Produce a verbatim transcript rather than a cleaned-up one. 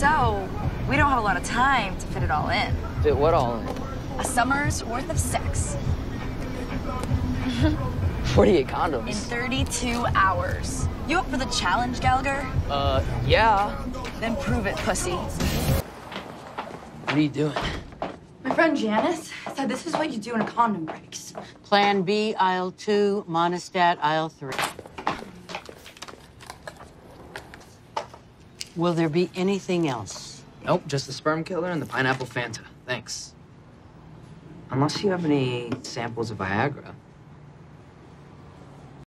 So, we don't have a lot of time to fit it all in. Fit what all in? A summer's worth of sex. forty-eight condoms. In thirty-two hours. You up for the challenge, Gallagher? Uh, yeah. Then prove it, pussy. What are you doing? My friend Janice said this is what you do in a condom breaks. Plan B, aisle two, monostat, aisle three. Will there be anything else? Nope, just the sperm killer and the pineapple Fanta. Thanks. Unless you have any samples of Viagra.